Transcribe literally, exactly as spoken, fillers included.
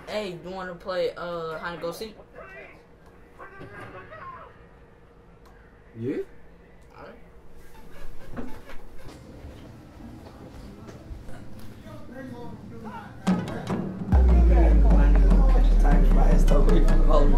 Hey, you want to play uh hide and go seek? Yeah. Alright. Catch the tiger by his toe away from the hole.